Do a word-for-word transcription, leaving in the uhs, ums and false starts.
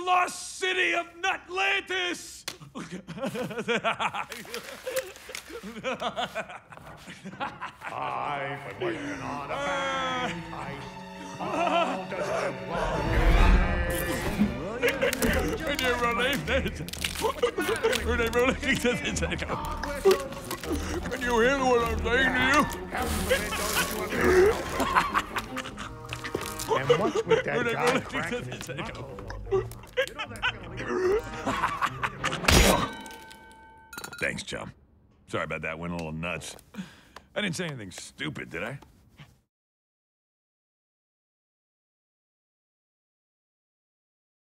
lost city of Nutlantis! I've been working on a bang heist. All does Can you believe this? Can you believe this? Can you hear what I'm saying to you? And what's with that guy cracking his knuckles? Thanks, chum. Sorry about that. Went a little nuts. I didn't say anything stupid, did I?